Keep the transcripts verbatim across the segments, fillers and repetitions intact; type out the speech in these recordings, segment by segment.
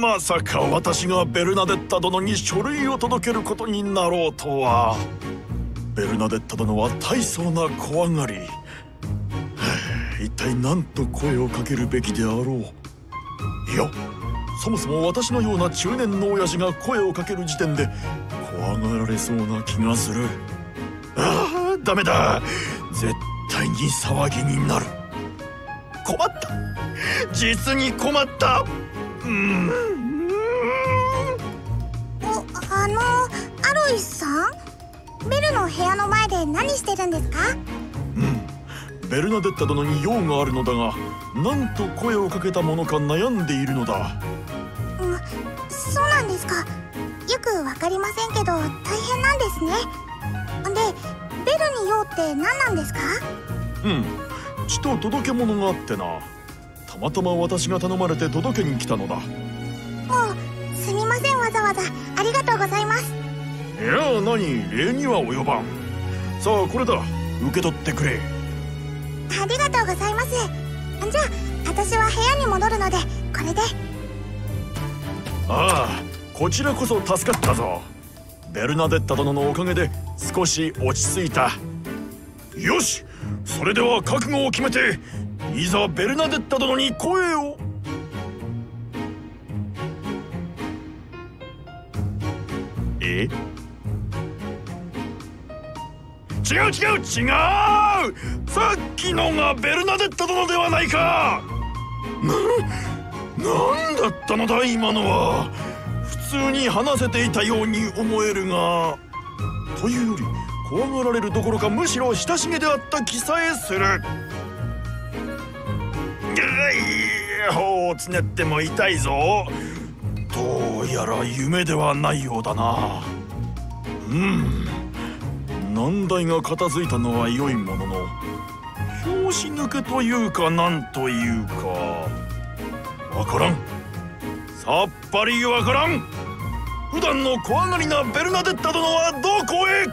まさか私がベルナデッタ殿に書類を届けることになろうとは。ベルナデッタ殿は大層な怖がり。一体何と声をかけるべきであろう。いや、そもそも私のような中年の親父が声をかける時点で怖がられそうな気がする。ああ、ダメだ。絶対に騒ぎになる。困った。実に困った。うーん。 お、あのアロイスさん、ベルの部屋の前で何してるんですか？ うん、ベルナデッタ殿に用があるのだが、なんと声をかけたものか悩んでいるのだ。 うん、そうなんですか。よくわかりませんけど大変なんですね。で、ベルに用って何なんですか？ うん、ちと届け物があってな。たまたま私が頼まれて届けに来たのだ。 もうすみません、わざわざありがとうございます。 いや、何、礼には及ばん。さあ、これだ、受け取ってくれ。 ありがとうございます。じゃあ私は部屋に戻るのでこれで。 ああ、こちらこそ助かったぞ。ベルナデッタ殿のおかげで少し落ち着いた。よし、それでは覚悟を決めて、いざベルナデッタ殿に声を。え？違う違う違う！さっきのがベルナデッタ殿ではないか。な、なんだったのだ今のは。普通に話せていたように思えるが、というより怖がられるどころかむしろ親しげであった気さえする。頬をつねっても痛いぞ。どうやら夢ではないようだな。うん、難題が片付いたのは良いものの、拍子抜けというかなんというかわからん。さっぱりわからん。普段の怖がりなベルナデッタ殿はどこへ？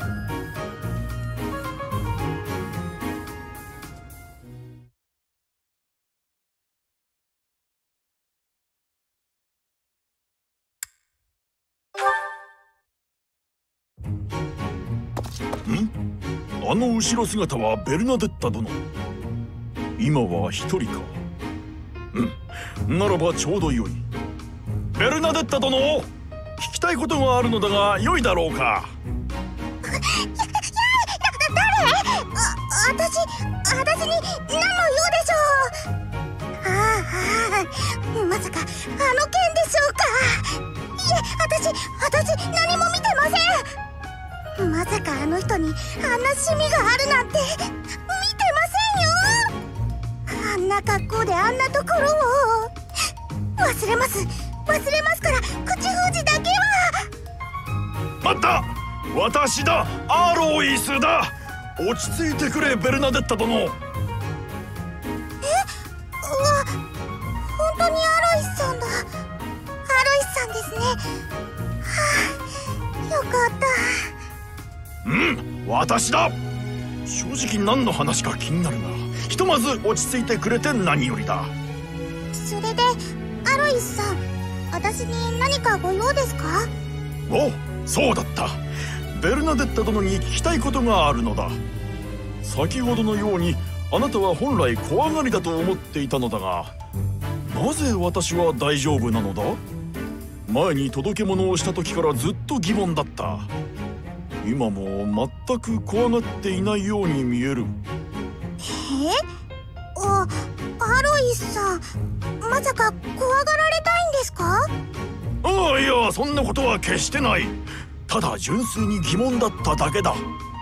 ん？あの後ろ姿はベルナデッタ殿。今は一人か。うん、ならばちょうどよい。ベルナデッタ殿、聞きたいことがあるのだが良いだろうか。 誰？あ、私、私に何の用でしょう？ああ、まさかあの件でしょうか？いえ、私、私何も見てません。まさかあの人にあんなシミがあるなんて見てませんよ。あんな格好であんなところを。忘れます、忘れますから、口封じだけは。 待った、私だ、アロイスだ。落ち着いてくれ、ベルナデッタ殿。え？うわ、 本当にアロイスさんだ。アロイスさんですね。はあ、よかった。 うん、私だ。正直何の話か気になるが、ひとまず落ち着いてくれて何よりだ。 それでアロイスさん、私に何かご用ですか？ お、そうだった。ベルナデッタ殿に聞きたいことがあるのだ。先ほどのようにあなたは本来怖がりだと思っていたのだが、なぜ私は大丈夫なのだ？前に届け物をした時からずっと疑問だった。今も全く怖がっていないように見える。 え？あ、アロイスさん、まさか怖がられたいんですか？ ああ、いや、そんなことは決してない。ただ純粋に疑問だっただけだ。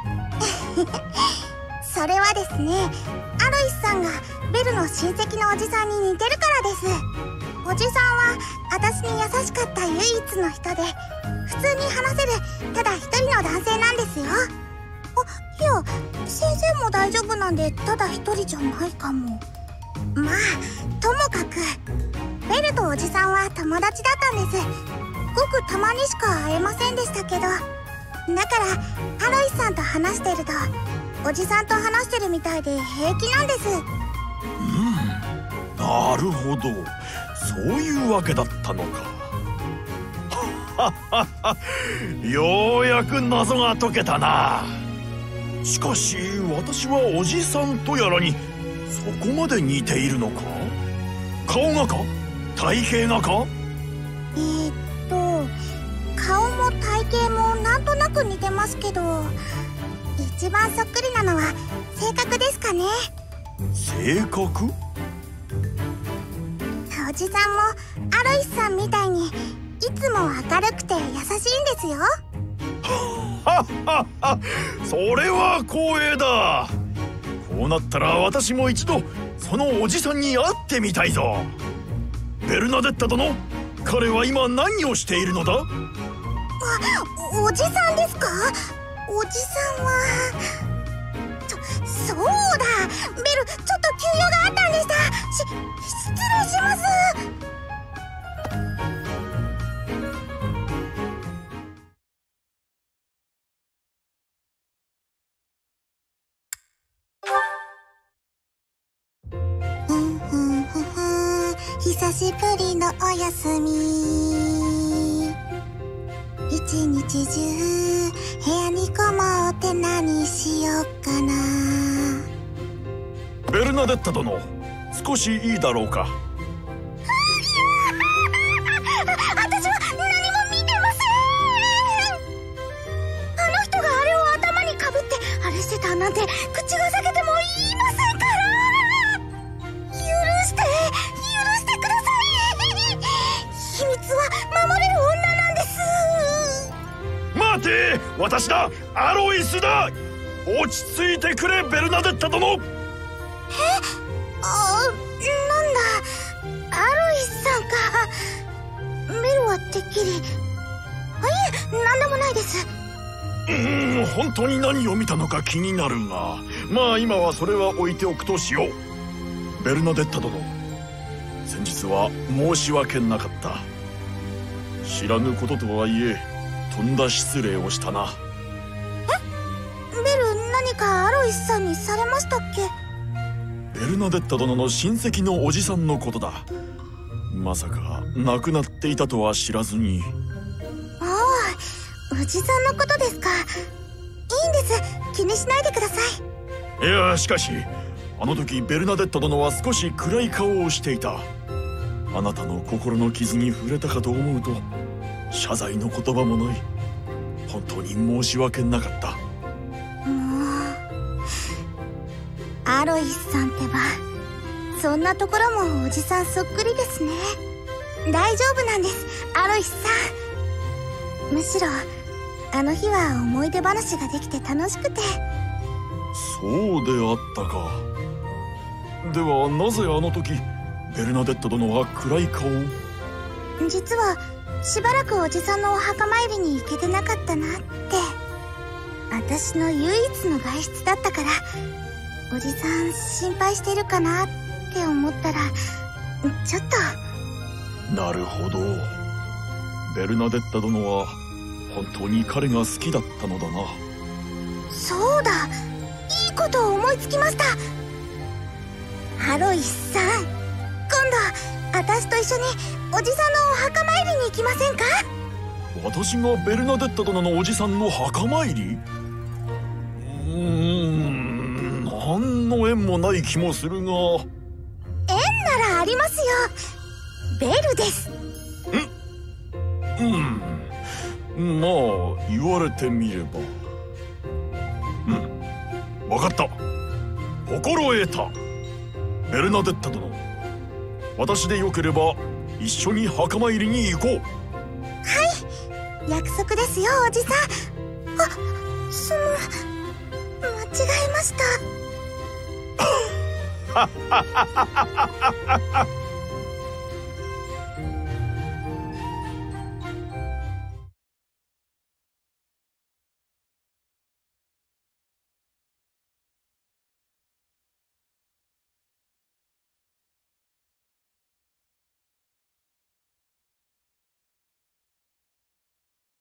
それはですね、アロイスさんがベルの親戚のおじさんに似てるからです。おじさんは私に優しかった唯一の人で、普通に話せるただ一人の男性なんですよ。あ、いや、先生も大丈夫なんでただ一人じゃないかも。まあ、ともかくベルとおじさんは友達だったんです。ごくたまにしか会えませんでしたけど、だからアロイスさんと話してるとおじさんと話してるみたいで平気なんです。 うん、なるほど、そういうわけだったのか。 ようやく謎が解けたな。しかし私はおじさんとやらにそこまで似ているのか？顔がか？体型がか？ えー、っと顔も体型もなんとなく似てますけど、一番そっくりなのは性格ですかね。 性格？ おじさんもアロイスさんみたいにいつも明るくて優しいんですよ。 はっはっは、それは光栄だ。こうなったら私も一度そのおじさんに会ってみたいぞ。ベルナデッタ殿、彼は今何をしているのだ？ あ、おじさんですか？おじさんはそ、そうだ、ベル、ちょっと急用があったんでした。し、失礼します。うんふんふふん、久しぶりのお休み。一日中部屋にこもって何しよっかな。 ベルナデッタ殿、少しいいだろうか？ 私は何も見てません。あの人があれを頭にかぶってあれしてたなんて口が裂けても言いませんから。許して許してください。秘密は守れる女なんです。 待て、私だ、アロイスだ。落ち着いてくれ、ベルナデッタ殿。 え、あ、なんだ、アロイスさんか。ベルはてっきり。あ、いえ、なんでもないです。 うーん、本当に何を見たのか気になるが、まあ今はそれは置いておくとしよう。ベルナデッタ殿、先日は申し訳なかった。知らぬこととはいえとんだ失礼をしたな。 え、ベル、何かアロイスさんにされましたっけ？ ベルナデッタ殿の親戚のおじさんのことだ。まさか亡くなっていたとは知らずに。 ああ、おじさんのことですか。いいんです、気にしないでください。 いや、しかしあの時ベルナデッタ殿は少し暗い顔をしていた。あなたの心の傷に触れたかと思うと謝罪の言葉もない。本当に申し訳なかった。 もうアロイスさんってば、そんなところもおじさんそっくりですね。大丈夫なんです、アロイスさん。むしろあの日は思い出話ができて楽しくて。 そうであったか。ではなぜあの時ベルナデッタ殿は暗い顔を？ 実はしばらくおじさんのお墓参りに行けてなかったなって。私の唯一の外出だったから、おじさん心配してるかなって思ったらちょっと。 なるほど。ベルナデッタ殿は本当に彼が好きだったのだな。 そうだ、いいことを思いつきました。アロイスさん、今度私と一緒におじさんのお墓参りに行きませんか？ 私がベルナデッタ殿のおじさんの墓参り？うーん、何の縁もない気もするが。 縁ならありますよ。ベルです。 うん、まあ言われてみれば。うん、分かった。心得た。ベルナデッタ殿、私でよければ一緒に墓参りに行こう。 はい、約束ですよ、おじさん。あ、その間違えました。